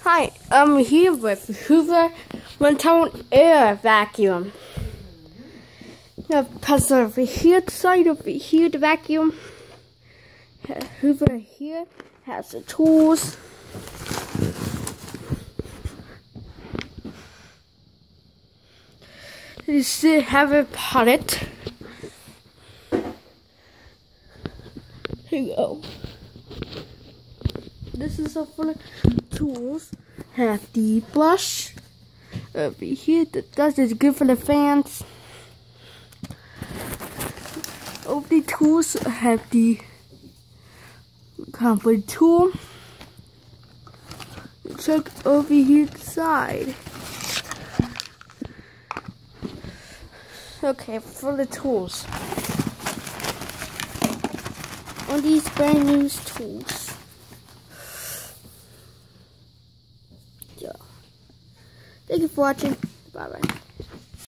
Hi, I'm here with Hoover windtunnel air vacuum. Press over here, side over here, the vacuum. Hoover here has the tools. You still have a pallet. Here you go. This is all full of tools. Have the brush over here. That is good for the fans. All the tools have the comfort tool. Check over here side. Okay, for the tools. All these brand new tools. Yeah. Thank you for watching. Bye bye.